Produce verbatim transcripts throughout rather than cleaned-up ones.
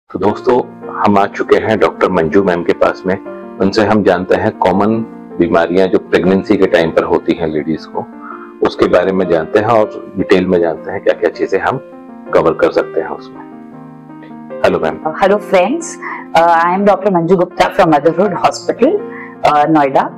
तो दोस्तों, हम आ चुके हैं डॉक्टर मंजू मैम के पास में। उनसे हम जानते हैं कॉमन बीमारियां जो प्रेगनेंसी के टाइम पर होती हैं लेडीज को, उसके बारे में जानते हैं और डिटेल में जानते हैं क्या क्या चीजें हम कवर कर सकते हैं उसमें। Hello ma'am. Hello friends, I am doctor Manju Gupta from Motherhood Hospital Noida.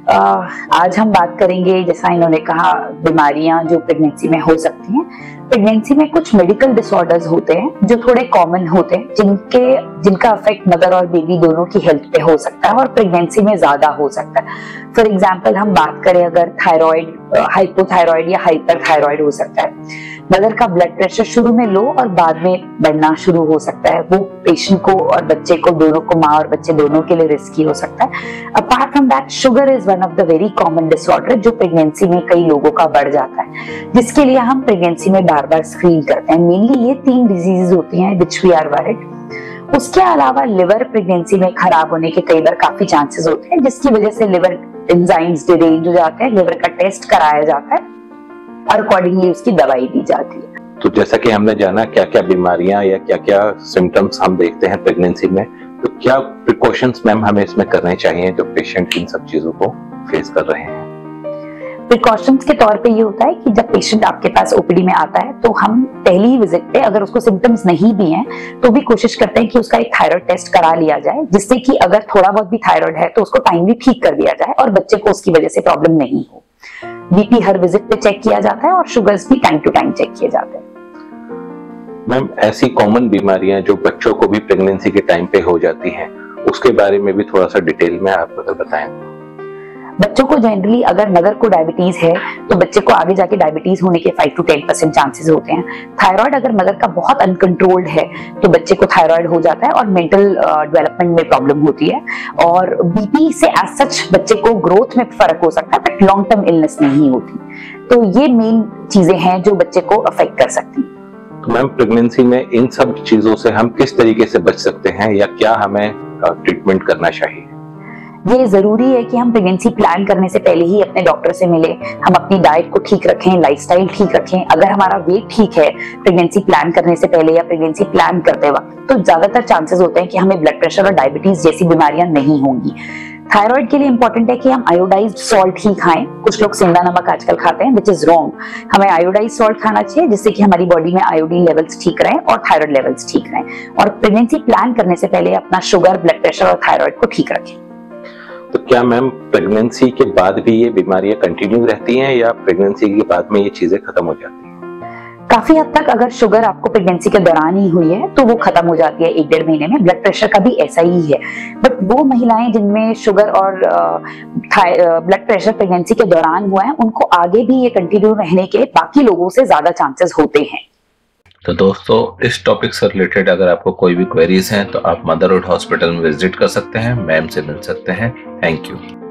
आज हम बात करेंगे, जैसा इन्होंने कहा, बीमारियां जो प्रेगनेंसी में हो सकती हैं। प्रेगनेंसी में कुछ मेडिकल डिसऑर्डर्स होते हैं जो थोड़े कॉमन होते हैं, जिनके जिनका इफेक्ट मदर और बेबी दोनों की हेल्थ पे हो सकता है और प्रेगनेंसी में ज्यादा हो सकता है। फॉर एग्जांपल हम बात करें अगर थायराइड, हाइपोथायराइड या हाइपरथायराइड हो सकता है। मदर का ब्लड प्रेशर शुरू में लो और बाद में बढ़ना शुरू हो सकता है। वो पेशेंट को और बच्चे को, दोनों को, माँ और बच्चे दोनों के लिए रिस्की हो सकता है। Apart from that, sugar is one of the very common disorder जो प्रेगनेंसी में कई लोगों का बढ़ जाता है, जिसके लिए हम प्रेगनेंसी में बार बार स्क्रीन करते हैं। मेनली ये तीन डिजीज होती हैं विच वी आर वरीड। उसके अलावा लिवर प्रेगनेंसी में खराब होने के कई बार काफी चांसेस होते हैं, जिसकी वजह से लिवर एंजाइम्स डिरेंज हो जाते हैं। लिवर का टेस्ट कराया जाता है और अकॉर्डिंगली उसकी दवाई दी जाती है। तो जैसा कि हमने जाना क्या क्या बीमारियां या क्या क्या सिम्टम्स हम देखते हैं प्रेगनेंसी में, तो क्या प्रिकॉशंस मैम हमें इसमें करने चाहिए जो पेशेंट इन सब चीजों को फेस कर रहे हैं? प्रिकॉशंस के तौर पे ये होता है कि जब पेशेंट आपके पास ओपीडी में आता है तो हम पहली विजिट पे, अगर उसको सिम्टम्स नहीं भी हैं, तो भी कोशिश करते हैं कि उसका एक थायराइड टेस्ट करा लिया जाए, जिससे कि अगर थोड़ा बहुत भी थायराइड है तो उसको टाइमली ठीक कर दिया जाए और बच्चे को उसकी वजह से प्रॉब्लम नहीं हो। बीपी हर विजिट पे चेक किया जाता है और शुगर्स भी टाइम टू टाइम चेक किए जाते हैं। मैम, ऐसी कॉमन बीमारियां जो बच्चों को भी प्रेगनेंसी के टाइम पे हो जाती हैं, उसके बारे में भी थोड़ा सा डिटेल में आप अगर बताएं। बच्चों को जनरली, अगर मदर को डायबिटीज है तो बच्चे को आगे जाके डायबिटीज होने के five to ten percent chances होते हैं। थायराइड अगर मदर का बहुत अनकंट्रोल्ड है तो बच्चे को थायराइड हो जाता है और मेंटल डेवलपमेंट में प्रॉब्लम होती है। और बीपी से एज सच बच्चे को ग्रोथ में फर्क हो सकता है, बट लॉन्ग टर्म इलनेस नहीं होती। तो ये मेन चीजें हैं जो बच्चे को अफेक्ट कर सकती हैं। तो मैम, प्रेगनेंसी में इन सब चीजों से हम किस तरीके से बच सकते हैं या क्या हमें ट्रीटमेंट करना चाहिए? ये जरूरी है कि हम प्रेगनेंसी प्लान करने से पहले ही अपने डॉक्टर से मिले, हम अपनी डाइट को ठीक रखें, लाइफस्टाइल ठीक रखें। अगर हमारा वेट ठीक है प्रेगनेंसी प्लान करने से पहले या प्रेगनेंसी प्लान करते वक्त, तो ज्यादातर चांसेस होते हैं कि हमें ब्लड प्रेशर और डायबिटीज जैसी बीमारियां नहीं होंगी। थायराइड के लिए इंपॉर्टेंट है कि हम आयोडाइज्ड सॉल्ट ही खाएं। कुछ लोग सेंधा नमक आजकल खाते हैं, विच इज रॉन्ग। हमें आयोडाइज्ड सॉल्ट खाना चाहिए, जिससे कि हमारी बॉडी में आयोडीन लेवल्स ठीक रहें और थायराइड लेवल्स ठीक रहें। और प्रेगनेंसी प्लान करने से पहले अपना शुगर, ब्लड प्रेशर और थायराइड को ठीक रखें। तो क्या मैम, प्रेगनेंसी के बाद भी ये बीमारियां कंटिन्यू रहती हैं या प्रेगनेंसी के बाद में ये चीजें खत्म हो जाती हैं? काफी हद तक अगर शुगर आपको प्रेगनेंसी के दौरान ही हुई है तो वो खत्म हो जाती है एक डेढ़ महीने में। ब्लड प्रेशर का भी ऐसा ही है, बट वो महिलाएं जिनमें शुगर और ब्लड प्रेशर प्रेगनेंसी के दौरान हुआ है, उनको आगे भी ये कंटिन्यू रहने के बाकी लोगों से ज्यादा चांसेस होते हैं। तो दोस्तों, इस टॉपिक से रिलेटेड अगर आपको कोई भी क्वेरीज हैं तो आप मदरहुड हॉस्पिटल में विजिट कर सकते हैं, मैम से मिल सकते हैं। Thank you.